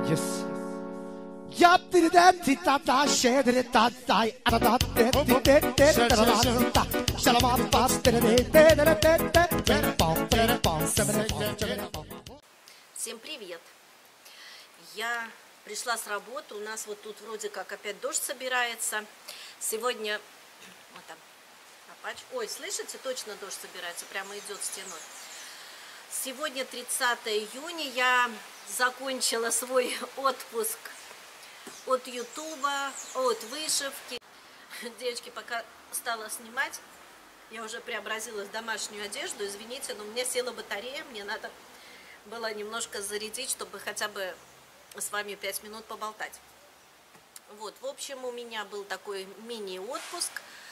Yes. Yap did that tita ta shed it ta ta ta Shalom pastor Всем привет! Я пришла с работы, у нас вот тут вроде как опять дождь собирается. Сегодня, вот там, ой, слышите, точно дождь собирается, прямо идет стеной. Сегодня 30 июня, я закончила свой отпуск от ютуба, от вышивки. Девочки, пока стала снимать, я уже преобразилась в домашнюю одежду. Извините, но у меня села батарея, мне надо было немножко зарядить, чтобы хотя бы с вами 5 минут поболтать. Вот, в общем, у меня был такой мини-отпуск.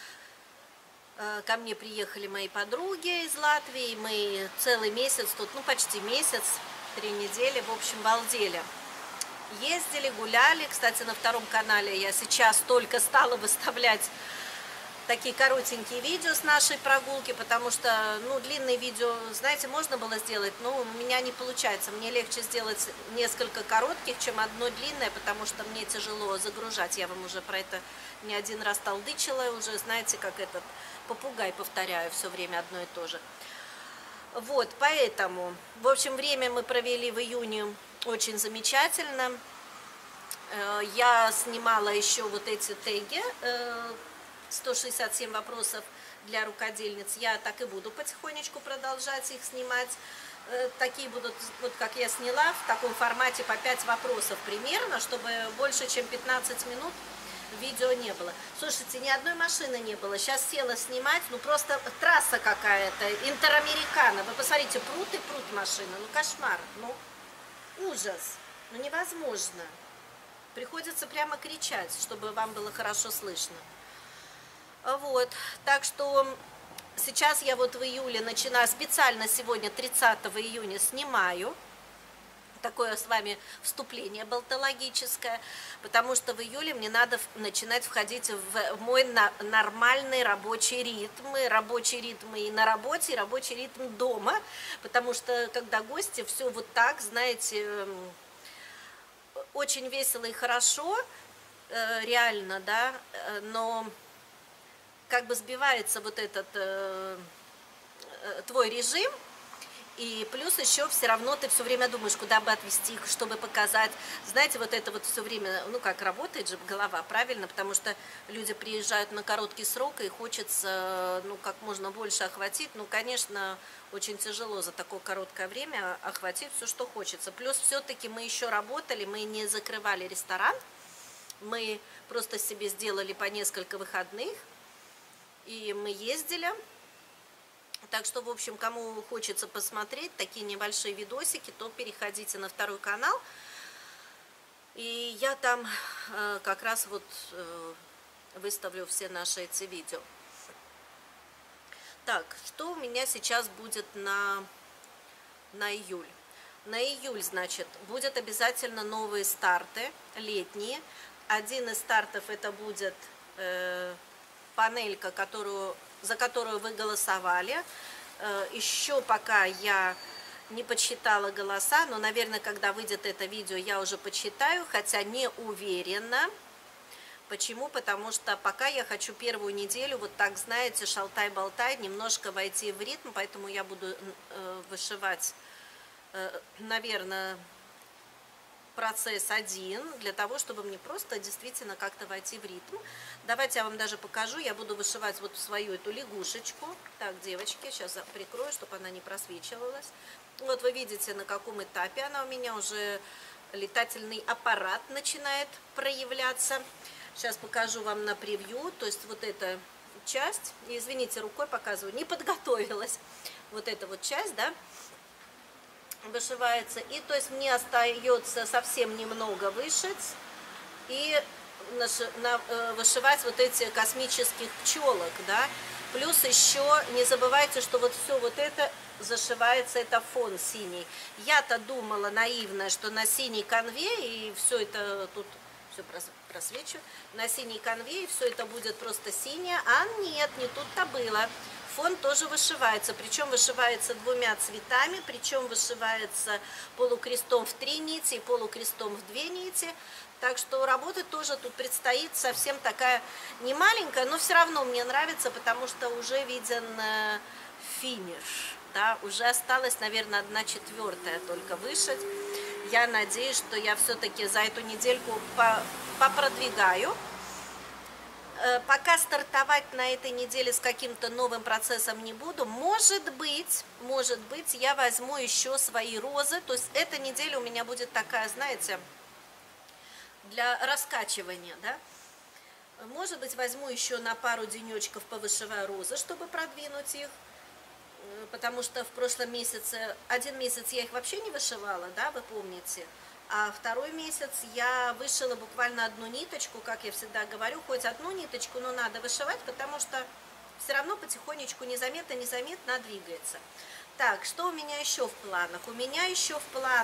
Ко мне приехали мои подруги из Латвии. Мы целый месяц тут, ну почти месяц, 3 недели, в общем, балдели. Ездили, гуляли. Кстати, на втором канале я сейчас только стала выставлять такие коротенькие видео с нашей прогулки, потому что, ну, длинные видео, знаете, можно было сделать, но у меня не получается. Мне легче сделать несколько коротких, чем одно длинное, потому что мне тяжело загружать. Я вам уже про это не один раз толдычила, уже, знаете, как этот попугай, повторяю все время одно и то же. Вот, поэтому, в общем, время мы провели в июне очень замечательно. Я снимала еще вот эти теги, 167 вопросов для рукодельниц. Я так и буду потихонечку продолжать их снимать. Такие будут, вот как я сняла, в таком формате по 5 вопросов примерно, чтобы больше чем 15 минут видео не было. Слушайте, ни одной машины не было. Сейчас села снимать, ну просто трасса какая-то, интерамерикано. Вы посмотрите, прут и прут машины. Ну кошмар, ну ужас, ну невозможно. Приходится прямо кричать, чтобы вам было хорошо слышно. Вот, так что сейчас я вот в июле начинаю, специально сегодня 30 июня снимаю такое с вами вступление болтологическое, потому что в июле мне надо начинать входить в мой нормальный рабочий ритм и на работе, и рабочий ритм дома, потому что когда гости, все вот так, знаете, очень весело и хорошо, реально, да, но как бы сбивается вот этот твой режим, и плюс еще все равно ты все время думаешь, куда бы отвезти их, чтобы показать. Знаете, вот это вот все время, ну как работает же голова, правильно, потому что люди приезжают на короткий срок и хочется, ну как можно больше охватить. Ну, конечно, очень тяжело за такое короткое время охватить все, что хочется. Плюс все-таки мы еще работали, мы не закрывали ресторан, мы просто себе сделали по несколько выходных. И мы ездили, так что, в общем, кому хочется посмотреть такие небольшие видосики, то переходите на второй канал. И я там как раз вот выставлю все наши эти видео. Так, что у меня сейчас будет на июль? На июль, значит, будет обязательно новые старты, летние. Один из стартов это будет панелька, за которую вы голосовали. Еще пока я не подсчитала голоса, но, наверное, когда выйдет это видео, я уже подсчитаю, хотя не уверена. Почему? Потому что пока я хочу первую неделю, вот так, знаете, шалтай-болтай, немножко войти в ритм, поэтому я буду вышивать, наверное, процесс один, для того, чтобы мне просто действительно как-то войти в ритм. Давайте я вам даже покажу. Я буду вышивать вот свою эту лягушечку. Так, девочки, сейчас прикрою, чтобы она не просвечивалась. Вот вы видите, на каком этапе она у меня уже, летательный аппарат начинает проявляться. Сейчас покажу вам на превью, то есть вот эта часть, извините, рукой показываю, не подготовилась. Вот эта вот часть, да, вышивается, и то есть мне остается совсем немного вышить и вышивать вот эти космических пчелок, да, плюс еще не забывайте, что вот все вот это зашивается, это фон синий. Я-то думала наивно, что на синей конве и все это тут все просвечу, на синей конве и все это будет просто синее, а нет, не тут-то было. фон тоже вышивается, причем вышивается двумя цветами, причем вышивается полукрестом в 3 нити и полукрестом в 2 нити. Так что работа тоже тут предстоит совсем такая не маленькая, но все равно мне нравится, потому что уже виден финиш. Да, уже осталось, наверное, 1/4 только вышить. Я надеюсь, что я все-таки за эту недельку попродвигаю. Пока стартовать на этой неделе с каким-то новым процессом не буду. Может быть, я возьму еще свои розы. То есть эта неделя у меня будет такая, знаете, для раскачивания, да. Может быть, возьму еще на пару денечков повышиваю розы, чтобы продвинуть их. Потому что в прошлом месяце, 1 месяц я их вообще не вышивала, да, вы помните. А 2-й месяц я вышила буквально 1 ниточку, как я всегда говорю, хоть 1 ниточку, но надо вышивать, потому что все равно потихонечку, незаметно двигается. Так, что у меня еще в планах? У меня еще в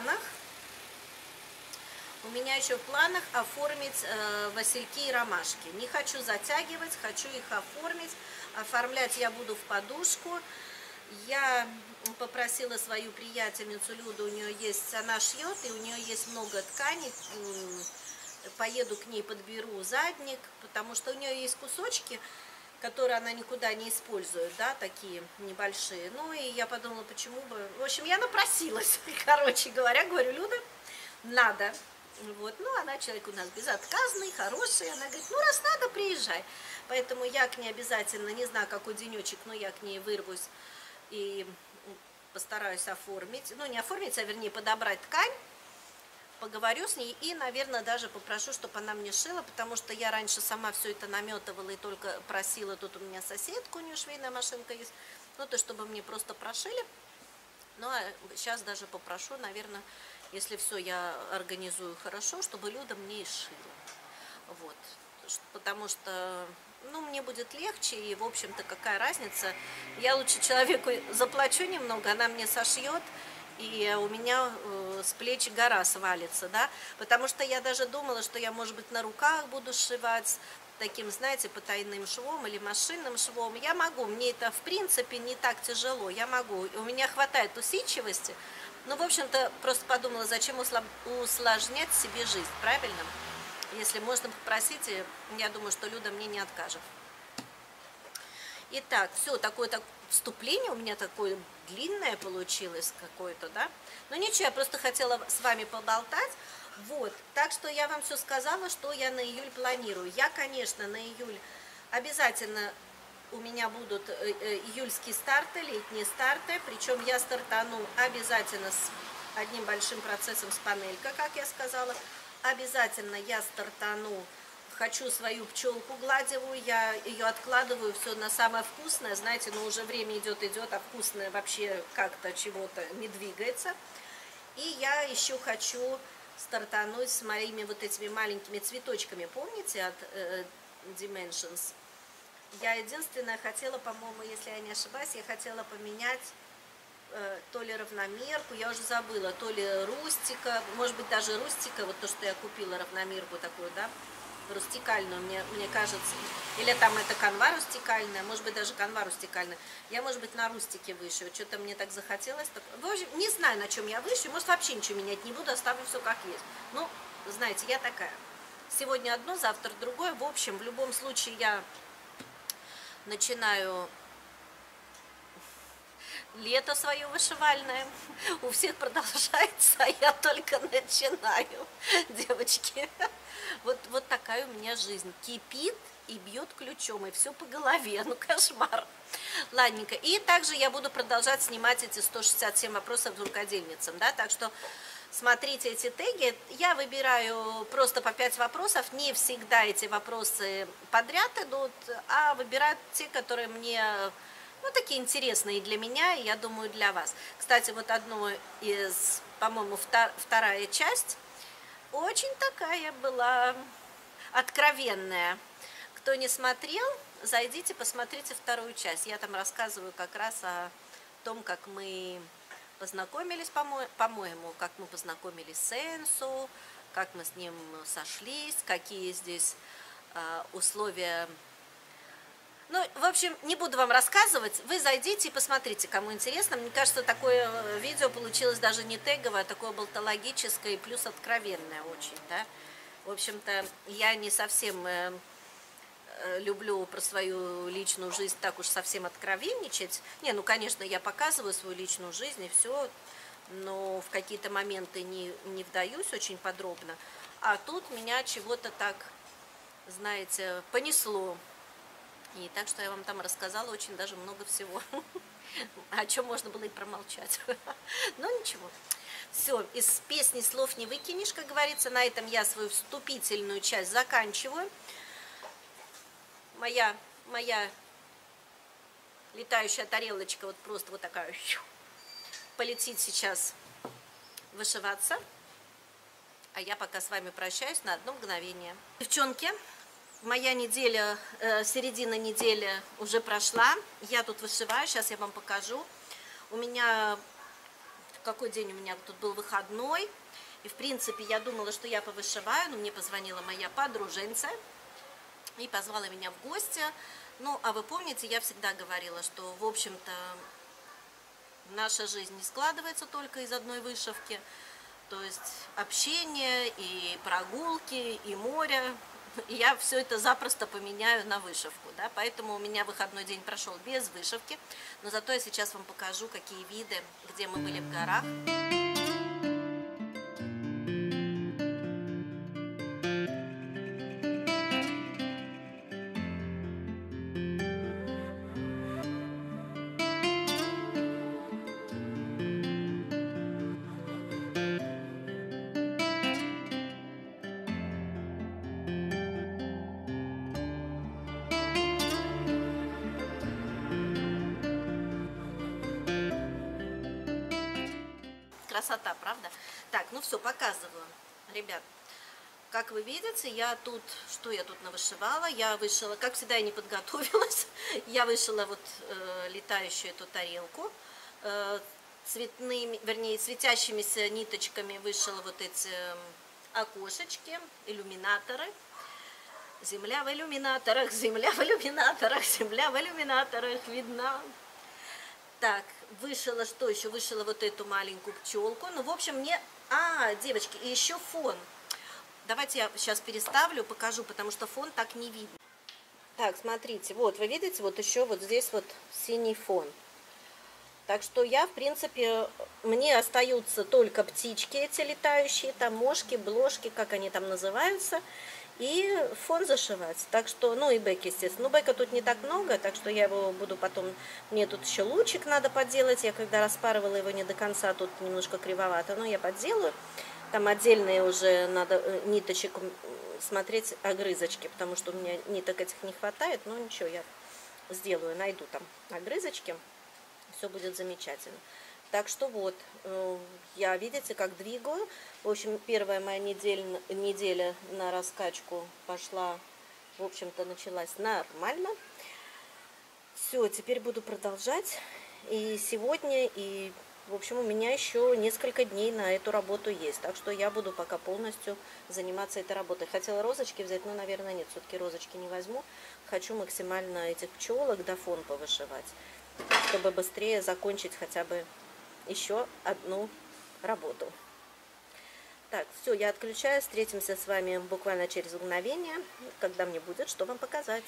планах оформить васильки и ромашки. Не хочу затягивать, хочу их оформить. Оформлять я буду в подушку. Я попросила свою приятельницу Люду, у нее есть, она шьет, и у нее есть много тканей. Поеду к ней, подберу задник, потому что у нее есть кусочки, которые она никуда не использует, да, такие небольшие. Ну, и я подумала, почему бы... В общем, я напросилась, короче говоря, говорю, Люда, надо. Вот, ну, она человек у нас безотказный, хороший, она говорит, ну, раз надо, приезжай. Поэтому я к ней обязательно, не знаю, какой денечек, но я к ней вырвусь и постараюсь оформить, ну, не оформить, а вернее подобрать ткань, поговорю с ней и, наверное, даже попрошу, чтобы она мне шила, потому что я раньше сама все это наметывала и только просила, тут у меня соседка, у нее швейная машинка есть, ну, то, чтобы мне просто прошили. Ну, а сейчас даже попрошу, наверное, если все я организую хорошо, чтобы Люда мне и шила. Вот. Потому что, ну, мне будет легче, и, в общем-то, какая разница. Я лучше человеку заплачу немного, она мне сошьет, и у меня с плеч гора свалится, да. Потому что я даже думала, что я, может быть, на руках буду сшивать таким, знаете, потайным швом или машинным швом. Я могу, мне это, в принципе, не так тяжело, я могу. У меня хватает усидчивости. Ну, в общем-то, просто подумала, зачем усложнять себе жизнь, правильно? Если можно попросить, я думаю, что Люда мне не откажет. Итак, все, такое-то вступление у меня такое длинное получилось какое-то, да? Но ничего, я просто хотела с вами поболтать. Вот, так что я вам все сказала, что я на июль планирую. Я, конечно, на июль обязательно у меня будут июльские старты, летние старты. Причем я стартану обязательно с одним большим процессом с панелькой, как я сказала. Обязательно я стартану, хочу свою пчелку гладевую, я ее откладываю все на самое вкусное, знаете, но уже время идет, а вкусное вообще как-то чего-то не двигается. И я еще хочу стартануть с моими вот этими маленькими цветочками, помните, от Dimensions? Я единственное хотела, по-моему, если я не ошибаюсь, я хотела поменять то ли равномерку, я уже забыла, то ли рустика, может быть даже рустика, вот то, что я купила, равномерку такую, да, рустикальную, мне кажется, или там это канва рустикальная, может быть даже канва рустикальная, я, может быть, на рустике вышу, что-то мне так захотелось, в общем, не знаю, на чем я вышу, может, вообще ничего менять не буду, оставлю все как есть, ну, знаете, я такая, сегодня одно, завтра другое, в общем, в любом случае я начинаю лето свое вышивальное, у всех продолжается, а я только начинаю, девочки. Вот такая у меня жизнь, кипит и бьет ключом, и все по голове, ну кошмар. Ладненько, и также я буду продолжать снимать эти 167 вопросов рукодельницам, да, так что смотрите эти теги, я выбираю просто по 5 вопросов, не всегда эти вопросы подряд идут, а выбираю те, которые мне... Ну, такие интересные для меня, и я думаю, для вас. Кстати, вот одно из, по-моему, вторая часть, очень такая была откровенная. Кто не смотрел, зайдите, посмотрите вторую часть. Я там рассказываю как раз о том, как мы познакомились, по-моему, как мы познакомились с Энсу, как мы с ним сошлись, какие здесь условия... Ну, в общем, не буду вам рассказывать. Вы зайдите и посмотрите, кому интересно. Мне кажется, такое видео получилось даже не теговое, а такое болтологическое и плюс откровенное очень, да. В общем-то, я не совсем люблю про свою личную жизнь так уж совсем откровенничать. Не, ну, конечно, я показываю свою личную жизнь и все, но в какие-то моменты не вдаюсь очень подробно. А тут меня чего-то так, знаете, понесло. И так что я вам там рассказала очень даже много всего, о чем можно было и промолчать. Но ничего. Все, из песни слов не выкинешь, как говорится. На этом я свою вступительную часть заканчиваю. Моя летающая тарелочка вот просто вот такая полетит сейчас вышиваться. А я пока с вами прощаюсь на одно мгновение. Девчонки, моя неделя, середина недели уже прошла. Я тут вышиваю, сейчас я вам покажу. У меня, какой день у меня тут был выходной. И в принципе я думала, что я повышиваю, но мне позвонила моя подруженца и позвала меня в гости. Ну, а вы помните, я всегда говорила, что, в общем-то, наша жизнь не складывается только из одной вышивки. То есть общение, и прогулки, и море. И я все это запросто поменяю на вышивку, да? Поэтому у меня выходной день прошел без вышивки. Но зато я сейчас вам покажу, какие виды, где мы были в горах. Красота, правда? Так, ну все, показываю. Ребят, как вы видите, я тут, что я тут навышивала? Я вышила, как всегда, я не подготовилась. Я вышила вот летающую эту тарелку. Цветными, вернее, светящимися ниточками вышила вот эти окошечки, иллюминаторы. Земля в иллюминаторах, земля в иллюминаторах, земля в иллюминаторах видна. Так, вышила, что еще? Вышила вот эту маленькую пчелку. Ну, в общем, мне... девочки, и еще фон. Давайте я сейчас переставлю, покажу, потому что фон так не видно. Так, смотрите, вот, вы видите, вот еще вот здесь вот синий фон. Так что я, в принципе, мне остаются только птички эти летающие, там мошки, бложки, как они там называются, и фон зашивать. Так что, ну и бэк, естественно. Ну, бэка тут не так много, так что я его буду потом... Мне тут еще лучик надо поделать. Я когда распарывала его не до конца, тут немножко кривовато, но я подделаю. Там отдельные уже надо ниточек смотреть, огрызочки, потому что у меня ниток этих не хватает. Но ничего, я сделаю, найду там огрызочки. Все будет замечательно. Так что вот, я, видите, как двигаю. В общем, первая моя неделя на раскачку пошла, в общем-то, началась нормально. Все, теперь буду продолжать. И сегодня, и, в общем, у меня еще несколько дней на эту работу есть. Так что я буду пока полностью заниматься этой работой. Хотела розочки взять, но, наверное, нет, все-таки розочки не возьму. Хочу максимально этих пчелок до фон повышивать, чтобы быстрее закончить хотя бы еще одну работу. Так, все, я отключаюсь. Встретимся с вами буквально через мгновение, когда мне будет что вам показать.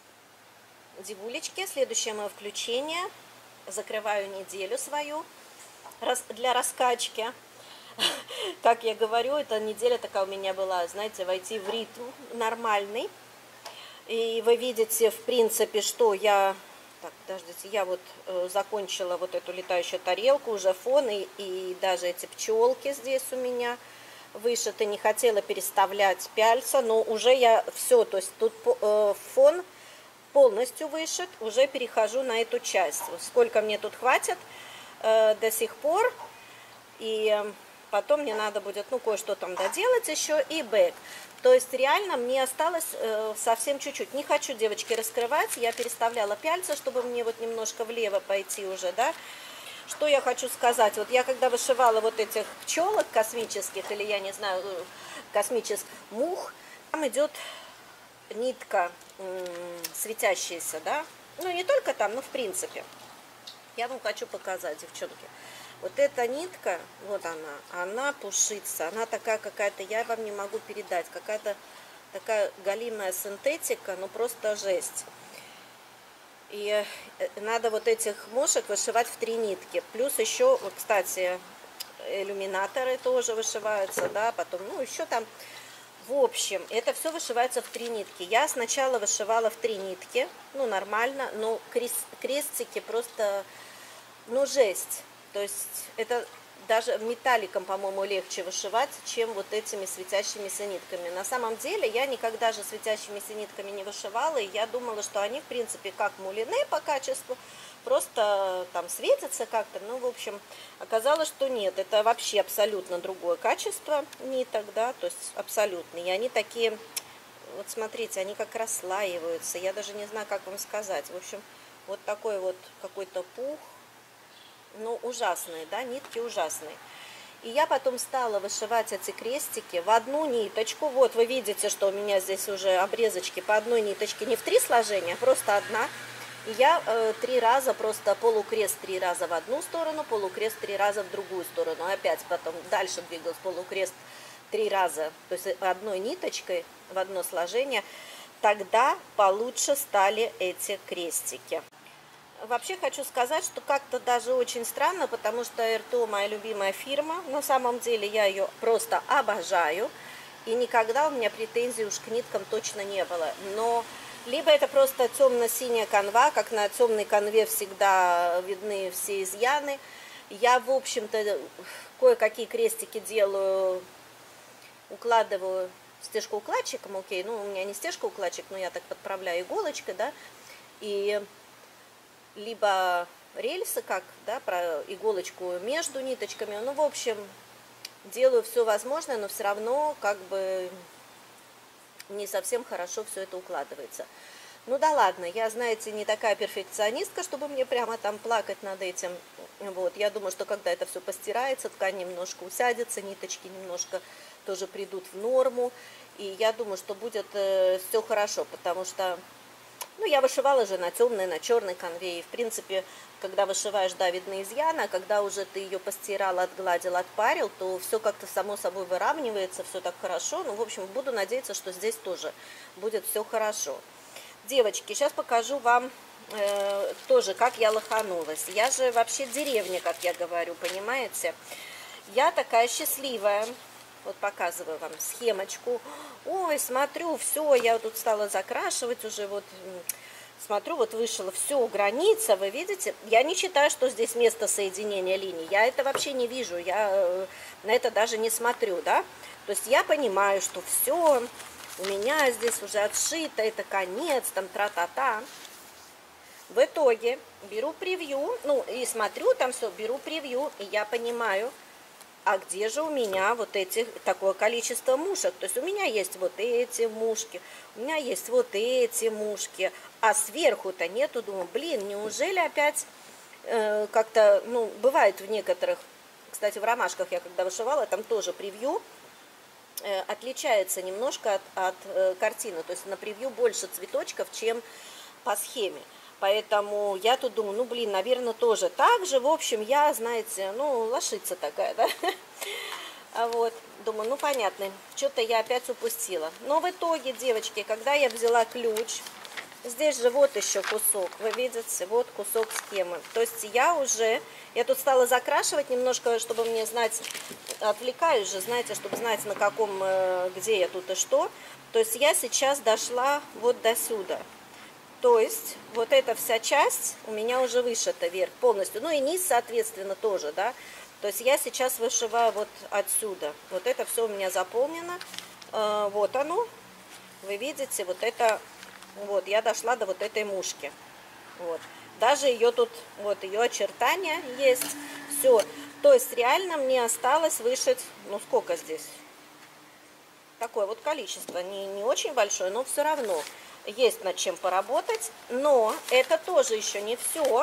Девулечки, следующее мое включение. Закрываю неделю свою для раскачки. Как я говорю, эта неделя такая у меня была, знаете, войти в ритм нормальный. И вы видите, в принципе, что я... Так, подождите, я вот закончила вот эту летающую тарелку, уже фон, и даже эти пчелки здесь у меня вышиты. Не хотела переставлять пяльца, но уже я все, то есть тут фон полностью вышит, уже перехожу на эту часть. Сколько мне тут хватит до сих пор, и потом мне надо будет, ну, кое-что там доделать еще, и бэк. То есть реально мне осталось совсем чуть-чуть. Не хочу, девочки, раскрывать. Я переставляла пяльца, чтобы мне вот немножко влево пойти уже, да. Что я хочу сказать. Вот я когда вышивала вот этих пчелок космических, или я не знаю, космических мух, там идет нитка светящаяся, да, ну не только там, но в принципе. Я вам хочу показать, девчонки. Вот эта нитка, вот она пушится, она такая какая-то, я вам не могу передать, какая-то такая галимая синтетика, ну просто жесть. И надо вот этих мушек вышивать в 3 нитки. Плюс еще, вот, кстати, иллюминаторы тоже вышиваются, да, потом, ну еще там, в общем, это все вышивается в 3 нитки. Я сначала вышивала в 3 нитки, ну нормально, но крестики просто, ну жесть. То есть это даже металликом, по-моему, легче вышивать, чем вот этими светящимися нитками. На самом деле я никогда же светящимися нитками не вышивала, и я думала, что они, в принципе, как мулине по качеству, просто там светятся как-то. Ну, в общем, оказалось, что нет, это вообще абсолютно другое качество ниток, да, то есть абсолютно. И они такие, вот смотрите, они как расслаиваются, я даже не знаю, как вам сказать. В общем, вот такой вот какой-то пух. Ну, ужасные, да, нитки ужасные. И я потом стала вышивать эти крестики в одну ниточку. Вот вы видите, что у меня здесь уже обрезочки по одной ниточке, не в 3 сложения, а просто одна. И я 3 раза, просто полукрест 3 раза в одну сторону, полукрест 3 раза в другую сторону. Опять потом дальше двигалась полукрест 3 раза, то есть одной ниточкой в одно сложение. Тогда получше стали эти крестики. Вообще хочу сказать, что как-то даже очень странно, потому что РТО моя любимая фирма. На самом деле я ее просто обожаю. И никогда у меня претензий уж к ниткам точно не было. Но либо это просто темно-синяя канва, как на темной канве всегда видны все изъяны. Я, в общем-то, кое-какие крестики делаю, укладываю стежкоукладчиком. Окей, ну у меня не стежкоукладчик, но я так подправляю иголочкой, да. И либо рельсы, как, да, про иголочку между ниточками. Ну, в общем, делаю все возможное, но все равно как бы не совсем хорошо все это укладывается. Ну да ладно, я, знаете, не такая перфекционистка, чтобы мне прямо там плакать над этим. Вот, я думаю, что когда это все постирается, ткань немножко усядется, ниточки немножко тоже придут в норму. И я думаю, что будет все хорошо, потому что ну, я вышивала же на темной, на черной канве. И, в принципе, когда вышиваешь, да, видны изъяны, а когда уже ты ее постирал, отгладил, отпарил, то все как-то само собой выравнивается, все так хорошо. Ну, в общем, буду надеяться, что здесь тоже будет все хорошо. Девочки, сейчас покажу вам тоже, как я лоханулась. Я же вообще деревня, как я говорю, понимаете? Я такая счастливая. Вот показываю вам схемочку. Ой, смотрю, все, я тут стала закрашивать уже, вот смотрю, вот вышла, все, граница, вы видите? Я не считаю, что здесь место соединения линий, я это вообще не вижу, я на это даже не смотрю, да? То есть я понимаю, что все, у меня здесь уже отшито, это конец, там тра-та-та. В итоге беру превью, ну и смотрю, там все, беру превью, и я понимаю, а где же у меня вот эти, такое количество мушек? То есть у меня есть вот эти мушки, у меня есть вот эти мушки, а сверху-то нету. Думаю, блин, неужели опять как-то, ну, бывает в некоторых, кстати, в ромашках я когда вышивала, там тоже превью отличается немножко от картины. То есть на превью больше цветочков, чем по схеме. Поэтому я тут думаю, ну, блин, наверное, тоже так же. В общем, я, знаете, ну, лошица такая, да. А вот, думаю, ну, понятно, что-то я опять упустила. Но в итоге, девочки, когда я взяла ключ, здесь же вот еще кусок, вы видите, вот кусок схемы. То есть я тут стала закрашивать немножко, чтобы мне знать, отвлекаюсь же, знаете, чтобы знать, на каком, где я тут и что. То есть я сейчас дошла вот до сюда. То есть вот эта вся часть у меня уже вышита вверх полностью. Ну и низ, соответственно, тоже, да. То есть я сейчас вышиваю вот отсюда. Вот это все у меня заполнено. Вот оно. Вы видите, вот это, вот, я дошла до вот этой мушки. Вот. Даже ее тут, вот ее очертания есть. Все. То есть реально мне осталось вышить, ну сколько здесь? Такое вот количество. Не очень большое, но все равно. Есть над чем поработать, но это тоже еще не все.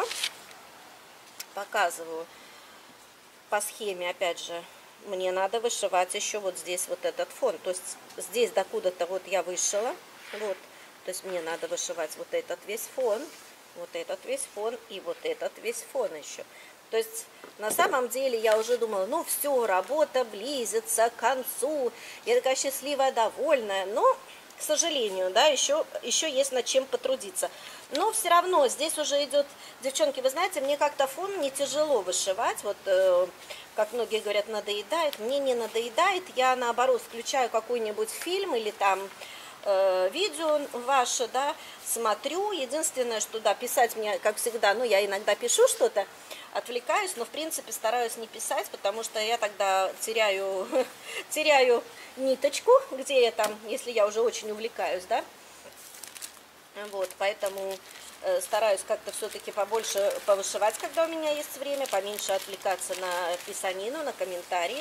Показываю по схеме, опять же, мне надо вышивать еще вот здесь вот этот фон. То есть здесь докуда-то вот я вышила, вот То есть мне надо вышивать вот этот весь фон, вот этот весь фон и вот этот весь фон еще. То есть на самом деле я уже думала, ну все, работа близится к концу, я такая счастливая, довольная, но, к сожалению, да, еще есть над чем потрудиться. Но все равно здесь уже идет, девчонки, вы знаете, мне как-то фон не тяжело вышивать, вот как многие говорят, надоедает, мне не надоедает, я наоборот включаю какой-нибудь фильм или там видео ваше, да, смотрю, единственное, что, да, писать мне, как всегда, ну, я иногда пишу что-то, отвлекаюсь, но, в принципе, стараюсь не писать, потому что я тогда теряю ниточку, где я там, если я уже очень увлекаюсь, да, вот, поэтому стараюсь как-то все-таки побольше повышивать, когда у меня есть время, поменьше отвлекаться на писанину, на комментарии,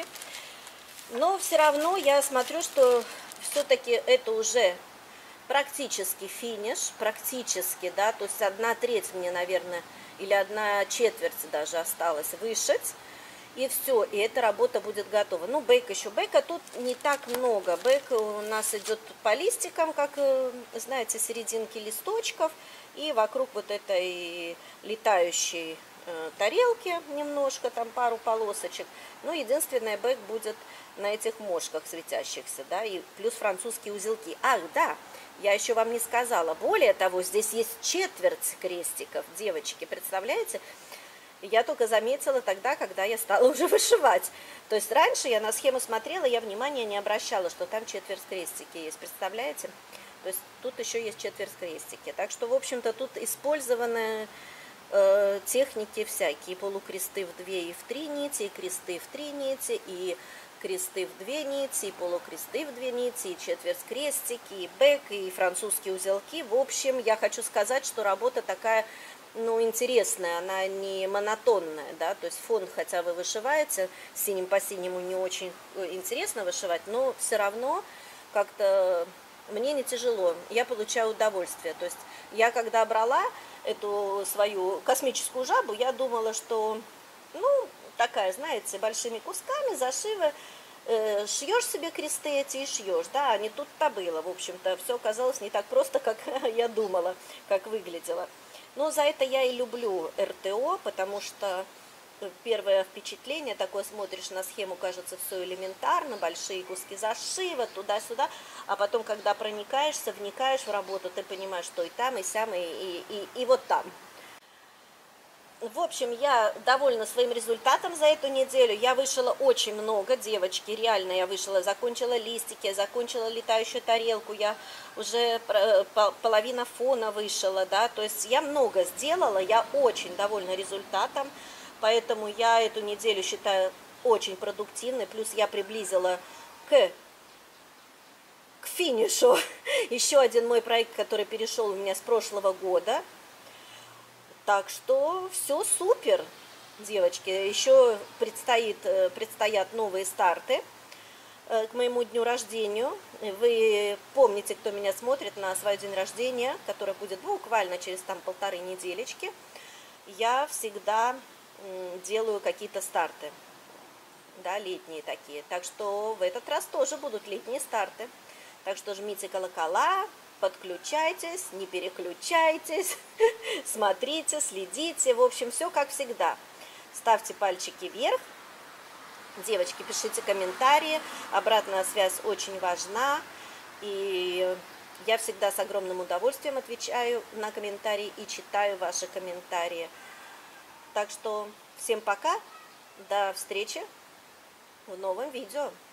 но все равно я смотрю, что все-таки это уже практически финиш, практически, да, то есть 1/3 мне, наверное, или 1/4 даже осталось вышить, и все, и эта работа будет готова. Ну, бейк еще, бейка тут не так много, бейк у нас идет по листикам, как, знаете, серединки листочков, и вокруг вот этой летающей тарелки немножко, там пару полосочек, но единственное, бэк будет на этих мошках светящихся, да, и плюс французские узелки. Ах, да, я еще вам не сказала, более того, здесь есть четверть крестиков, девочки, представляете? Я только заметила тогда, когда я стала уже вышивать. То есть раньше я на схему смотрела, я внимания не обращала, что там четверть крестики есть, представляете? То есть тут еще есть четверть крестики. Так что, в общем-то, тут использованы техники всякие, полукресты в 2 и в 3 нити, и кресты в 3 нити, и кресты в 2 нити, и полукресты в 2 нити, и четверть крестики, и бэк, и французские узелки. В общем, я хочу сказать, что работа такая, ну, интересная, она не монотонная, да, то есть фон, хотя вы вышиваете, синим по синему не очень интересно вышивать, но все равно как-то мне не тяжело, я получаю удовольствие. То есть я когда брала эту свою космическую жабу, я думала, что, ну, такая, знаете, большими кусками зашивы, шьешь себе кресты эти и шьешь, да, а не тут-то было, в общем-то, все оказалось не так просто, как я думала, как выглядело. Но за это я и люблю РТО, потому что первое впечатление, такое смотришь на схему, кажется, все элементарно, большие куски зашива, туда-сюда, а потом, когда проникаешься, вникаешь в работу, ты понимаешь, что и там, и сям, и вот там. В общем, я довольна своим результатом за эту неделю. Я вышила очень много, девочки, реально я вышила, закончила листики, закончила летающую тарелку, я уже половина фона вышила, да, то есть я много сделала, я очень довольна результатом, поэтому я эту неделю считаю очень продуктивной, плюс я приблизила к финишу еще один мой проект, который перешел у меня с прошлого года. Так что все супер, девочки. Еще предстоят новые старты к моему дню рождения. Вы помните, кто меня смотрит на свой день рождения, который будет буквально через там 1,5 недельки. Я всегда делаю какие-то старты, да, летние такие. Так что в этот раз тоже будут летние старты. Так что жмите колокола. Подключайтесь, не переключайтесь, смотрите, следите, в общем, все как всегда. Ставьте пальчики вверх, девочки, пишите комментарии, обратная связь очень важна, и я всегда с огромным удовольствием отвечаю на комментарии и читаю ваши комментарии. Так что всем пока, до встречи в новом видео.